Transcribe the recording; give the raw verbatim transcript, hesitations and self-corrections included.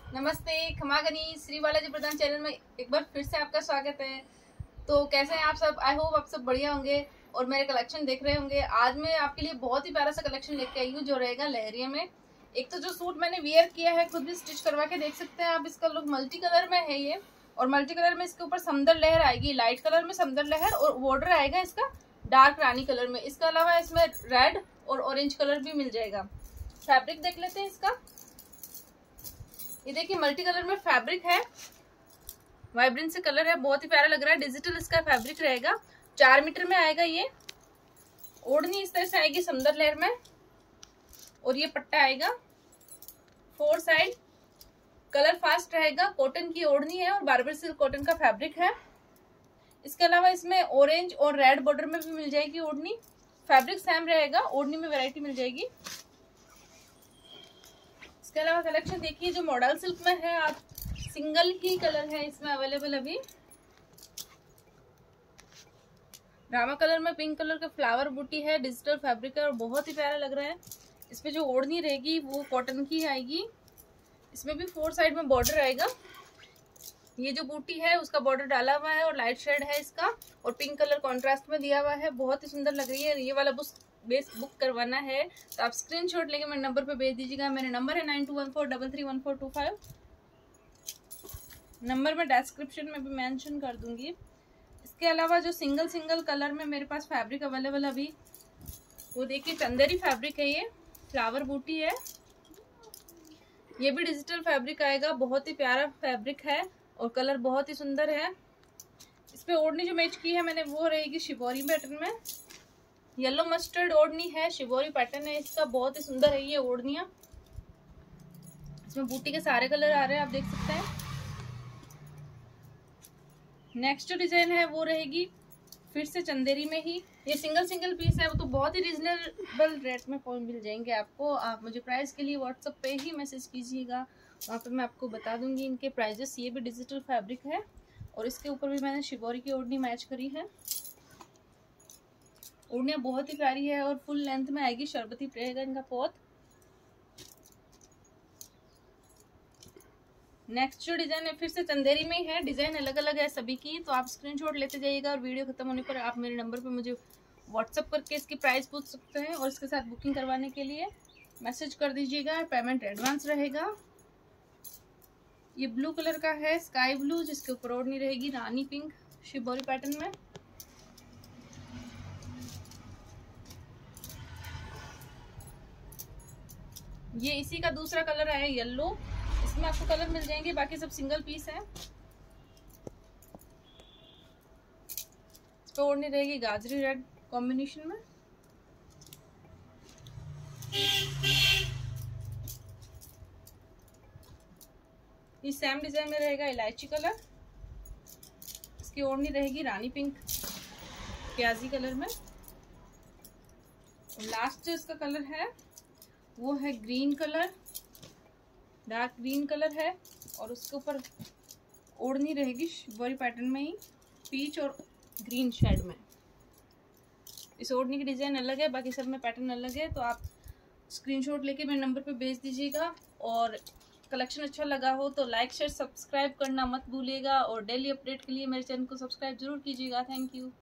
नमस्ते, खमागनी श्री बालाजी प्रधान चैनल में एक बार फिर से आपका स्वागत है। तो कैसे हैं आप सब? आई होप आप सब बढ़िया होंगे और मेरे कलेक्शन देख रहे होंगे। आज मैं आपके लिए बहुत ही प्यारा सा कलेक्शन लेके आई हूँ जो रहेगा लहरिया में। एक तो जो सूट मैंने वियर किया है, खुद भी स्टिच करवा के देख सकते हैं आप। इसका लुक मल्टी कलर में है ये, और मल्टी कलर में इसके ऊपर समंदर लहर आएगी, लाइट कलर में समंदर लहर, और बॉर्डर आएगा इसका डार्क रानी कलर में। इसके अलावा इसमें रेड और ऑरेंज कलर भी मिल जाएगा। फैब्रिक देख लेते हैं इसका। ये देखिए मल्टी कलर में फैब्रिक है, वाइब्रेंट से कलर है, बहुत ही प्यारा लग रहा है। डिजिटल इसका फैब्रिक रहेगा, चार मीटर में आएगा ये। ओढ़नी इस तरह से आएगी समंदर लहर में, और ये पट्टा आएगा फोर साइड। कलर फास्ट रहेगा, कॉटन की ओढ़नी है और बार्बर सिल्क कॉटन का फैब्रिक है। इसके अलावा इसमें ऑरेंज और रेड बॉर्डर में भी मिल जाएगी ओढ़नी। फैब्रिक सेम रहेगा, ओढ़नी में वैरायटी मिल जाएगी। इसके अलावा कलेक्शन देखिए जो मॉडल सिल्क में है, आप सिंगल ही कलर है इसमें अवेलेबल अभी। रामा कलर में पिंक कलर का फ्लावर बूटी है, डिजिटल फैब्रिक है और बहुत ही प्यारा लग रहा है। इसमें जो ओढ़नी रहेगी वो कॉटन की आएगी। इसमें भी फोर साइड में बॉर्डर आएगा। ये जो बूटी है उसका बॉर्डर डाला हुआ है और लाइट शेड है इसका, और पिंक कलर कॉन्ट्रास्ट में दिया हुआ है, बहुत ही सुंदर लग रही है। ये वाला बुक बेस बुक करवाना है तो आप स्क्रीनशॉट लेके मेरे नंबर पे भेज दीजिएगा। मेरे नंबर है nine two one four double three one four two five. Number मैं डिस्क्रिप्शन में भी मेंशन कर दूंगी। इसके अलावा जो सिंगल सिंगल कलर में मेरे पास फैब्रिक अवेलेबल अभी, वो देखिए चंदेरी फैब्रिक है, ये फ्लावर बूटी है। ये भी डिजिटल फैब्रिक आएगा, बहुत ही प्यारा फैब्रिक है और कलर बहुत ही सुंदर है। इस पे ओढ़नी जो मैच की है मैंने वो रहेगी शिबोरी पैटर्न में। येलो मस्टर्ड ओढ़नी है, शिबोरी पैटर्न है इसका, बहुत ही सुंदर है ये ओढ़नियां। इसमें बूटी के सारे कलर आ रहे हैं, आप देख सकते हैं। नेक्स्ट जो डिजाइन है वो रहेगी फिर से चंदेरी में ही। ये सिंगल सिंगल पीस है, वो तो बहुत ही रीजनेबल रेट में मिल जाएंगे आपको। आप मुझे प्राइस के लिए व्हाट्सएप पे ही मैसेज कीजिएगा, वहाँ पे मैं आपको बता दूंगी इनके प्राइजेस। ये भी डिजिटल फैब्रिक है और इसके ऊपर भी मैंने शिबोरी की ओढ़नी मैच करी है। ओढ़नियाँ बहुत ही प्यारी है और फुल लेंथ में आएगी, शरबती रहेगा इनका पोत। नेक्स्ट जो डिजाइन है फिर से चंदेरी में ही है, डिजाइन अलग अलग है सभी की, तो आप स्क्रीनशॉट लेते जाइएगा और वीडियो खत्म होने पर आप मेरे नंबर पे मुझे व्हाट्सएप करके इसकी प्राइस पूछ सकते हैं, और इसके साथ बुकिंग करवाने के लिए मैसेज कर दीजिएगा। पेमेंट एडवांस रहेगा। ये ब्लू कलर का है, स्काई ब्लू, जिसके ऊपर ओढ़नी रहेगी रानी पिंक शिबोरी पैटर्न में। ये इसी का दूसरा कलर है येलो, इसमें आपको कलर मिल जाएंगे, बाकी सब सिंगल पीस है। इस पे ओढ़नी रहेगी गाजरी रेड कॉम्बिनेशन में। ये सेम डिजाइन में रहेगा इलायची कलर। इसकी ओढ़नी रहेगी रानी पिंक प्याजी कलर में। और लास्ट जो इसका कलर है वो है green colour, dark green colour है, और उसके ऊपर ओढ़नी रहेगी शिबोरी पैटर्न में ही, पीच और ग्रीन शेड में। इस ओढ़नी की डिजाइन अलग है, बाकी सब में पैटर्न अलग है, तो आप स्क्रीनशॉट लेके मेरे नंबर पे भेज दीजिएगा। और कलेक्शन अच्छा लगा हो तो लाइक शेयर सब्सक्राइब करना मत भूलिएगा, और डेली अपडेट के लिए मेरे चैनल को सब्सक्राइब जरूर कीजिएगा। Thank you.